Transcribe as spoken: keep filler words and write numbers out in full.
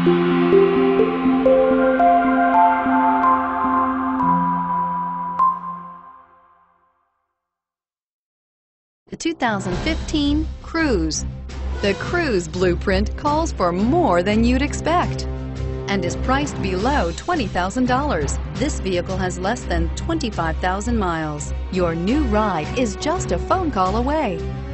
The two thousand fifteen Cruze. The Cruze blueprint calls for more than you'd expect and is priced below twenty thousand dollars. This vehicle has less than twenty-five thousand miles. Your new ride is just a phone call away.